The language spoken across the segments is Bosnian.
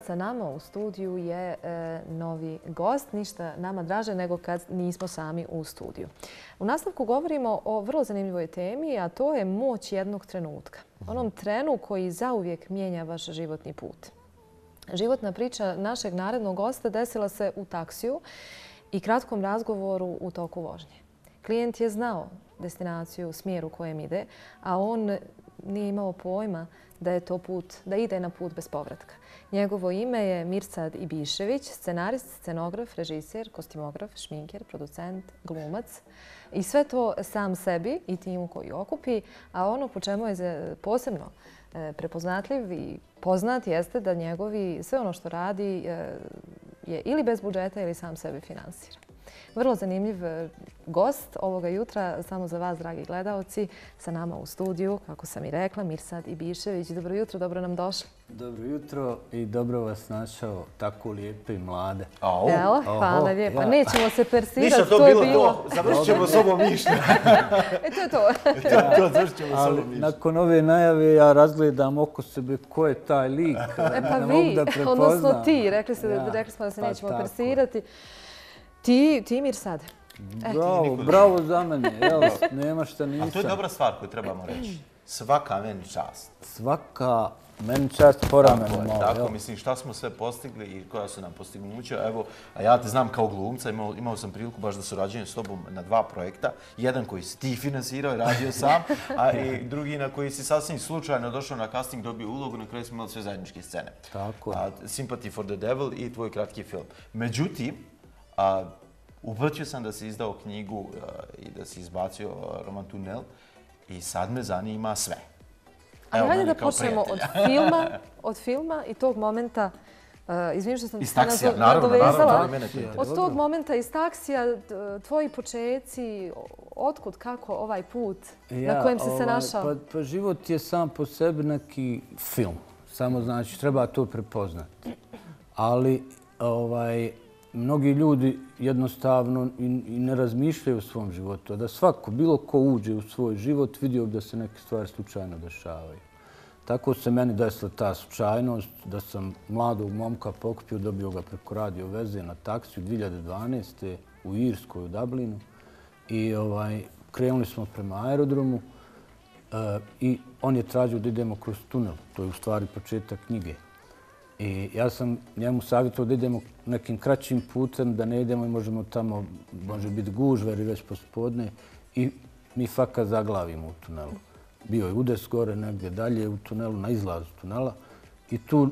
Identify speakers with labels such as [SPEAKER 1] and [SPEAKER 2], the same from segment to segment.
[SPEAKER 1] sa nama u studiju je novi gost. Ništa nama draže nego kad nismo sami u studiju. U nastavku govorimo o vrlo zanimljivoj temi, a to je moć jednog trenutka. Onom trenu koji zauvijek mijenja vaš životni put. Životna priča našeg narednog gosta desila se u taksiju i kratkom razgovoru u toku vožnje. Klijent je znao destinaciju, smjer u kojem ide, a on nije imao pojma da ide na put bez povratka. Njegovo ime je Mirsad Ibišević, scenarist, scenograf, režiser, kostimograf, šminker, producent, glumac. I sve to sam sebi i timu koji okupi, a ono po čemu je posebno prepoznatljiv i poznat jeste da njegovi sve ono što radi je ili bez budžeta ili sam sebi finansira. Vrlo zanimljiv gost ovoga jutra, samo za vas, dragi gledaoci, sa nama u studiju, kako sam i rekla, Mirsad Ibišević. Dobro jutro, dobro nam došli.
[SPEAKER 2] Dobro jutro i dobro vas našao, tako lijepe i mlade.
[SPEAKER 1] Evo, hvala lijepa. Nećemo se persirati, to je bilo.
[SPEAKER 3] Završit ćemo s ovom mišlju.
[SPEAKER 1] To je to.
[SPEAKER 3] Završit ćemo s ovom mišlju.
[SPEAKER 2] Nakon ove najave ja razgledam oko sebe ko je taj lik.
[SPEAKER 1] Pa vi, odnosno ti, rekli smo da se nećemo persirati. Ti Mirsad.
[SPEAKER 2] Bravo za mene, nema šta nisam.
[SPEAKER 3] A to je dobra stvar koju trebamo reći. Svaka meni čast.
[SPEAKER 2] Svaka meni čast porameno malo.
[SPEAKER 3] Tako, mislim, šta smo sve postigli i koja su nam postignuća. Evo, a ja te znam kao glumca, imao sam priliku baš da surađujem s tobom na 2 projekta. Jedan koji si ti finansirao i radio sam, a i drugi na koji si sasvim slučajno došao na casting, dobio ulogu, na kraju smo imali sve zajedničke scene.
[SPEAKER 2] Tako je.
[SPEAKER 3] Sympathy for the Devil i tvoj kratki film. Međutim, uvrćio sam da si izdao knjigu i da si izbacio roman Tunel i sad me zanima sve.
[SPEAKER 1] Hajde da počnemo od filma i tog momenta, izvinim što sam se nadovezala, od tog momenta iz taksija, tvoji počeci, otkud, kako ovaj put na kojem si se našao?
[SPEAKER 2] Pa život je sam po sebi neki film, samo znači treba to prepoznati. Ali mnogi ljudi jednostavno i ne razmišljaju o svom životu. Da svako, bilo ko uđe u svoj život, vidio da se neke stvari slučajno dešavaju. Tako se meni desila ta slučajnost da sam mladog momka pokupio, dobio ga preko radio veze na taksiju 2012. u Irskoj, u Dublinu. I krenuli smo prema aerodromu i on je tražio da idemo kroz tunel. To je u stvari početak knjige. I ja sam njemu savjetovao da idemo nekim kraćim putem, da ne idemo i možemo tamo, može biti gužva jer je već pospodne. I mi fakat zaglavimo u tunelu. Bio je udes gore negdje dalje u tunelu, na izlazu tunela. I tu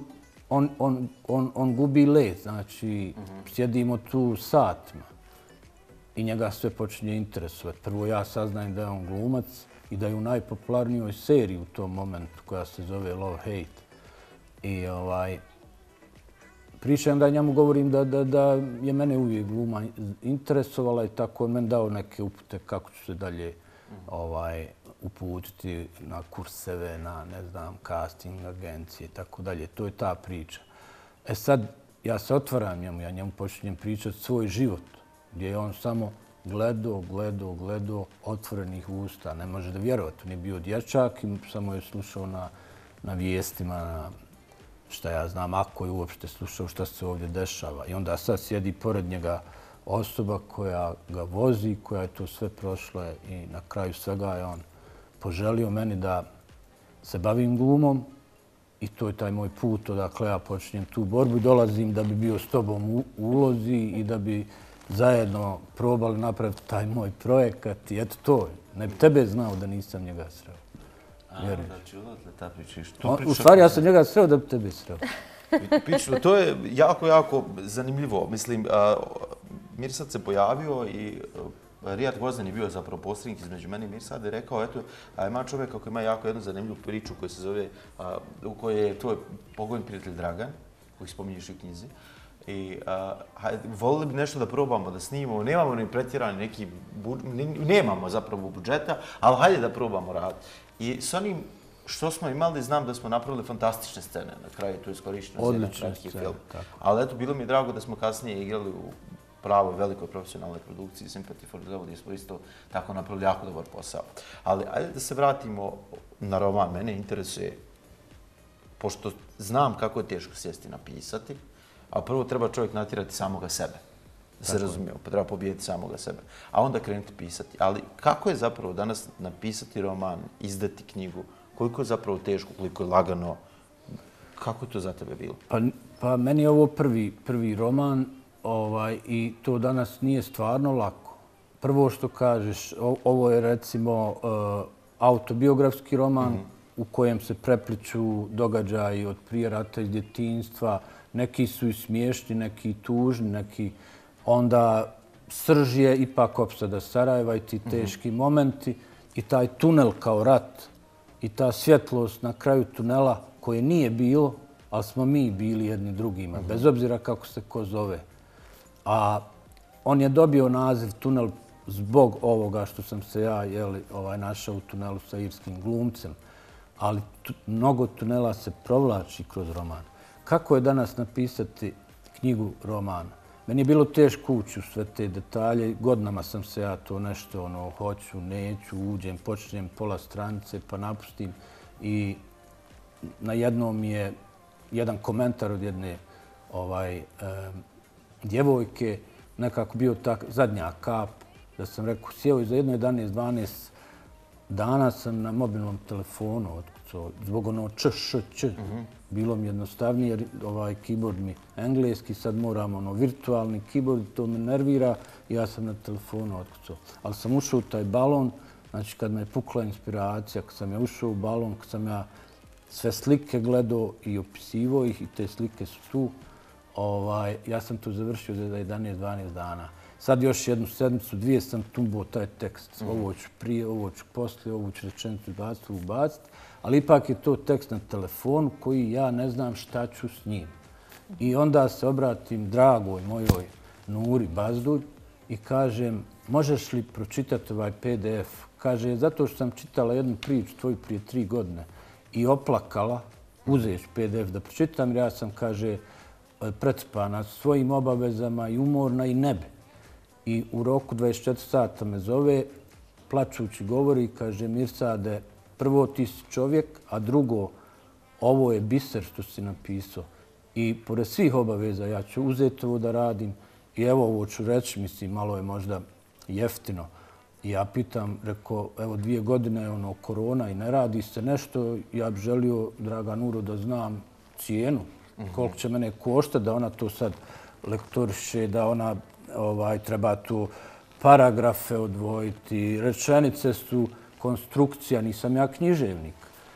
[SPEAKER 2] on gubi let, znači sjedimo tu satima. I njega sve počinje interesovati. Prvo ja saznajem da je on glumac i da je u najpopularnijoj seriji u tom momentu koja se zove Love Hate. I pričam da njemu govorim da je mene uvijek gluma interesovala i tako je meni dao neke upute kako ću se dalje uputiti na kurseve, na ne znam, casting agencije i tako dalje. To je ta priča. Sad ja se otvaram njemu, ja njemu počinjem pričati svoj život gdje je on samo gledao otvorenih usta. Ne može da vjerovati, on je bio dječak i samo je slušao na vijestima, šta ja znam, ako je uopšte slušao šta se ovdje dešava. I onda sad sjedi pored njega osoba koja ga vozi, koja je to sve prošla i na kraju svega je on poželio meni da se bavim glumom i to je taj moj put, odakle ja počinjem tu borbu i dolazim da bi bio s tobom u ulozi i da bi zajedno probali napraviti taj moj projekat i eto to. Ne bi tebe znao da nisam njega sreo.
[SPEAKER 3] Znači, odatle ta priča.
[SPEAKER 2] U stvari, ja sam njega sreo da bi tebe sreo.
[SPEAKER 3] To je jako zanimljivo. Mislim, Mirsad se pojavio i Rijad Gvozden je bio zapravo posrednik između mene i Mirsada i rekao, eto, ima čovjek koji ima jako jednu zanimljivu priču koja se zove, u kojoj je tvoj pokojni prijatelj Dragan, koji spominješ u knjizi. I volili bi nešto da probamo, da snimamo. Nemamo ni pretjerani neki, nemamo zapravo budžeta, ali hajde da probamo raditi. I s onim što smo imali, znam da smo napravili fantastične scene. Na kraju tu je iskorišteno jedan kratki film. Ali eto, bilo mi je drago da smo kasnije igrali u pravoj, velikoj profesionalnoj produkciji Sympathy for the Devil, gdje smo isto tako napravili jako dobar posao. Ali ajde da se vratimo na roman. Mene interesuje pošto znam kako je teško sjesti napisati, a prvo treba čovjek natjerati samoga sebe. Da se razumijemo, pa treba pobijediti samoga sebe. A onda krenuti pisati. Ali kako je zapravo danas napisati roman, izdati knjigu? Koliko je zapravo teško, koliko je lagano? Kako je to za tebe bilo?
[SPEAKER 2] Pa meni je ovo prvi roman i to danas nije stvarno lako. Prvo što kažeš, ovo je recimo autobiografski roman u kojem se prepliču događaji od prije rata iz djetinjstva. Neki su i smiješni, neki tužni, neki... Onda srž je ipak opsada Sarajeva i ti teški momenti i taj tunel kao rat i ta svjetlost na kraju tunela koje nije bilo, ali smo mi bili jedni drugima, bez obzira kako se ko zove. A on je dobio naziv tunel zbog ovoga što sam se ja našao u tunelu sa irskim glumcem, ali mnogo tunela se provlači kroz roman. Kako je danas napisati knjigu romana? Meni je bilo teško ući u sve te detalje. Godinama sam se ja to nešto hoću, neću, uđem, počnem pola stranice pa napustim. I na jednom je jedan komentar od jedne djevojke nekako bio zadnja kap da sam rekao sjeo i za jedno 11-12 dana sam na mobilnom telefonu otkucao zbog ono č. Bilo mi jednostavnije jer ovaj keyboard mi engleski, sad moram virtualni keyboard, to me nervira i ja sam na telefonu otkucao. Ali sam ušao u taj balon, znači kad me je pukla inspiracija, kad sam ja ušao u balon, kad sam ja sve slike gledao i opisivao ih i te slike su tu, ja sam to završio za 11-12 dana. Sad još jednu sedmicu, dvije sam tumbao taj tekst. Ovo ću prije, ovo ću poslije, ovo ću rečenicu ubaciti. Ali ipak je to tekst na telefonu koji ja ne znam šta ću s njim. I onda se obratim dragoj mojoj Nuri Bazdulj i kažem možeš li pročitati ovaj PDF? Kaže zato što sam čitala jednu priču tvoju prije 3 godine i oplakala, uzeš PDF da pročitam jer ja sam, kaže, precpana svojim obavezama i umorna i nebe. I u roku 24 sata me zove, plačući govori i kaže Mirsade, prvo ti si čovjek, a drugo, ovo je biser što si napisao. I pored svih obaveza ja ću uzeti ovo da radim i evo ovo ću reći, mislim, malo je možda jeftino. I ja pitam, rekao, evo 2 godine je korona i ne radi se nešto, ja bih želio, draga Nuro, da znam cijenu, koliko će mene koštati, da ona to sad lektoriše, da ona treba tu paragrafe odvojiti, rečenice su konstrukcija, nisam ja književnik.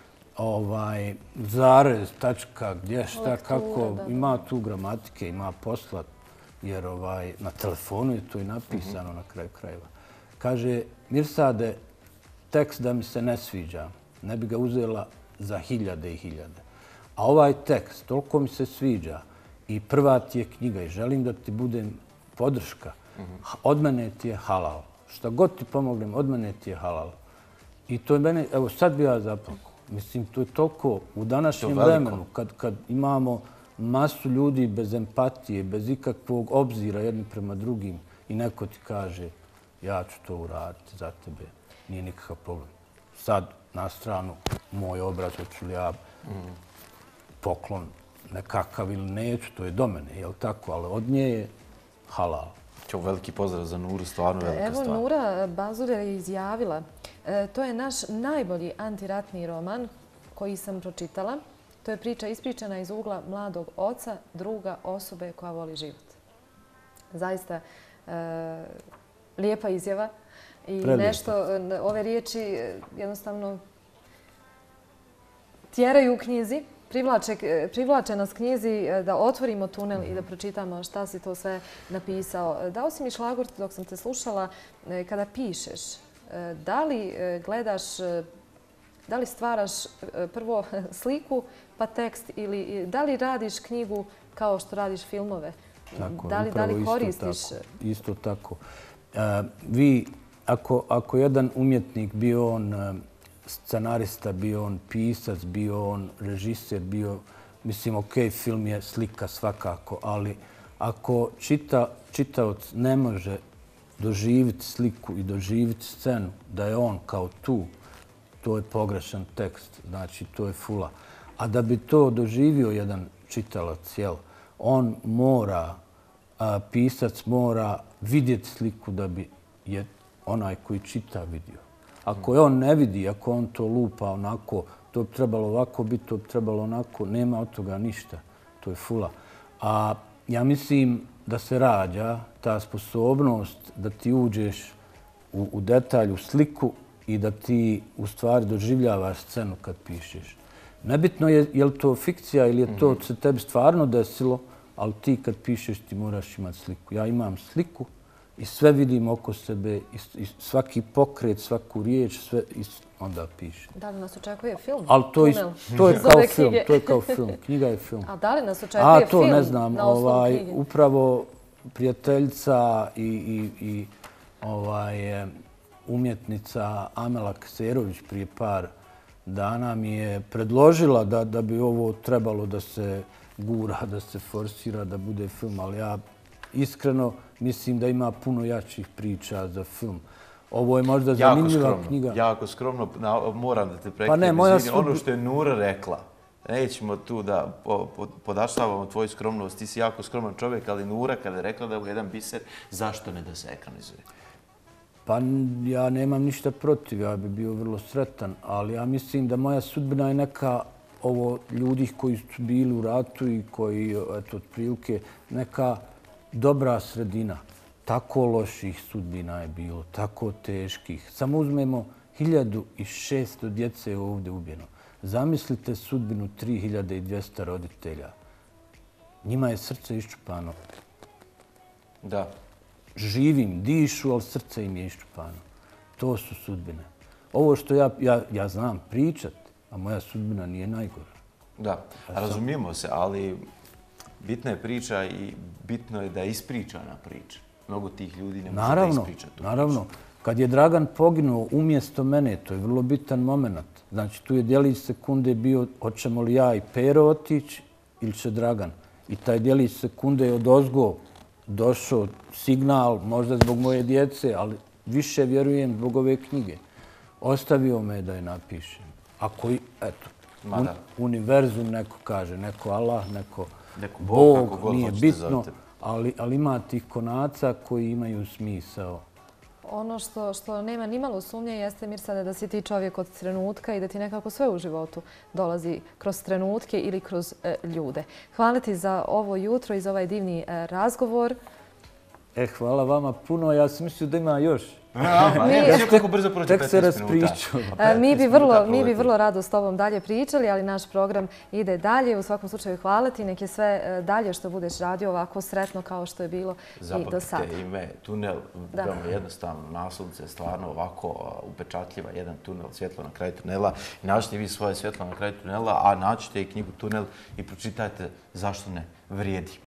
[SPEAKER 2] Zarez, tačka, gdje, šta, kako, ima tu gramatike, ima posla, jer na telefonu je to i napisano na kraju krajeva. Kaže, Mirsade, tekst da mi se ne sviđa, ne bi ga uzela za 1000 i 1000. A ovaj tekst, toliko mi se sviđa i prva ti je knjiga i želim da ti budem podrška, od mene ti je halal. Šta god ti pomognem, od mene ti je halal. I to je mene, evo sad bi ja zaplakao. Mislim, to je toliko u današnjem vremenu, kad imamo masu ljudi bez empatije, bez ikakvog obzira jedni prema drugim i neko ti kaže ja ću to uraditi za tebe, nije nikakav problem. Sad, na stranu, moj obraz, hoću li ja poklon nekakav ili neću, to je do mene, jel tako? Ali od nje je halal.
[SPEAKER 3] Ćao, veliki pozdrav za Nuru, stvarno velika stvar.
[SPEAKER 1] Evo, Nura Bazdulj je izjavila, to je naš najbolji antiratni roman koji sam pročitala. To je priča ispričana iz ugla mladog oca, druga osobe koja voli život. Zaista lijepa izjava i nešto, ove riječi jednostavno tjeraju u knjizi, privlače nas knjizi da otvorimo tunel i da pročitamo šta si to sve napisao. Dao si mi šlagvort dok sam te slušala kada pišeš. Da li gledaš, da li stvaraš prvo sliku pa tekst ili da li radiš knjigu kao što radiš filmove? Da li koristiš?
[SPEAKER 2] Isto tako. Vi, ako jedan umjetnik, bio on scenarista, bio on pisac, bio on režiser, mislim, ok, film je slika svakako, ali ako čitaoc ne može doživjeti sliku i doživjeti scenu, da je on kao tu, to je pogrešan tekst, znači to je fula. A da bi to doživio jedan čitalac, on mora, pisac mora vidjeti sliku da bi je onaj koji čita vidio. Ako je on ne vidi, ako on to lupa onako, to bi trebalo ovako biti, to bi trebalo onako, nema od toga ništa. To je fula. A ja mislim da se rađa ta sposobnost da ti uđeš u detalj, u sliku i da ti u stvari doživljavaš scenu kad pišeš. Nebitno je li to fikcija ili je to se tebi stvarno desilo, ali ti kad pišeš ti moraš imati sliku. Ja imam sliku i sve vidim oko sebe, i svaki pokret, svaku riječ, sve onda pišem.
[SPEAKER 1] Da li nas očekuje film?
[SPEAKER 2] Ali to je kao film, to je kao film. Knjiga je film.
[SPEAKER 1] A da li nas očekuje film?
[SPEAKER 2] To ne znam. Upravo prijateljica i umjetnica Amela Kserović prije par dana mi je predložila da bi ovo trebalo da se gura, da se forsira, da bude film, ali ja iskreno mislim da ima puno jačih priča za film. Ovo je možda zanimljiva knjiga.
[SPEAKER 3] Jako skromno, moram da te prekinem. Ono što je Nura rekla, nećemo tu da podaštavamo tvoju skromnost. Ti si jako skroman čovjek, ali Nura kada je rekla da je jedan biser, zašto ne da se ekranizuje?
[SPEAKER 2] Pa ja nemam ništa protiv, ja bi bio vrlo sretan, ali ja mislim da moja sudbina je neka ljudi koji su bili u ratu i koji, otprilike, neka dobra sredina. Tako loših sudbina je bilo, tako teških. Samo uzmemo 1600 djece ovdje ubijeno. Zamislite sudbinu 3200 roditelja. Njima je srce iščupano.
[SPEAKER 3] Da.
[SPEAKER 2] Živim, dišu, ali srce im je iščupano. To su sudbine. Ovo što ja znam pričat, a moja sudbina nije najgora.
[SPEAKER 3] Da, razumijemo se, ali bitna je priča i bitno je da je ispričana priča. Mnogo tih ljudi ne može da ispriča tu priču.
[SPEAKER 2] Naravno. Kad je Dragan poginuo umjesto mene, to je vrlo bitan moment. Znači, tu je djelić sekunde bio hoćemo li ja i Pero otići ili će Dragan. I taj djelić sekunde je odozgo došao signal, možda zbog moje djece, ali više vjerujem zbog ove knjige. Ostavio me da je napišem. Ako, univerzum neko kaže, neko Allah, neko Bog, nije bitno, ali ima tih konaca koji imaju smisao.
[SPEAKER 1] Ono što nema nimalo sumnje jeste, Mirsade, da si ti čovjek od trenutka i da ti nekako sve u životu dolazi kroz trenutke ili kroz ljude. Hvala ti za ovo jutro i za ovaj divni razgovor.
[SPEAKER 2] Hvala vama puno. Ja sam mislio da ima još.
[SPEAKER 3] Tek
[SPEAKER 2] se raspričao.
[SPEAKER 1] Mi bi vrlo rado s tobom dalje pričali, ali naš program ide dalje. U svakom slučaju hvala ti. Nek je sve dalje što budeš radio ovako sretno kao što je bilo i do sada.
[SPEAKER 3] Zapamtite ime, tunel, veoma jednostavno, naslovnice, stvarno ovako upečatljiva, jedan tunel, svjetlo na kraju tunela. Nađite vi svoje svjetlo na kraju tunela, a nađite i knjigu Tunel i pročitajte zašto ne vrijedi.